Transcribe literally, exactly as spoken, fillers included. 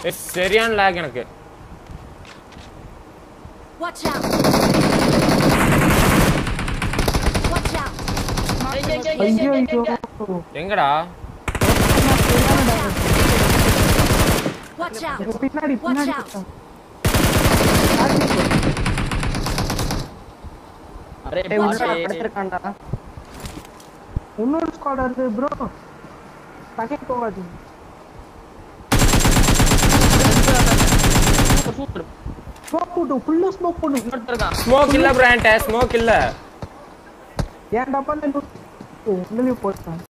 ஏய் சரியான லாக் எனக்கு. Watch out. Watch out. எங்கடா? Watch out. பின்னாடி Watch பின்னாடி. out. அரே படுத்துறக்கான்டா. இன்னொரு ஸ்குவாட் வருது bro. பக்கெட் போகாது. சூப்பர். ஸ்மோக் போடு, ஃபுல்லா ஸ்மோக் போடு. எடுத்துறேன். ஸ்மோக் இல்ல பிராண்ட், ஸ்மோக் இல்ல. ஏன் டப்பால இன்னும் போட்டான்.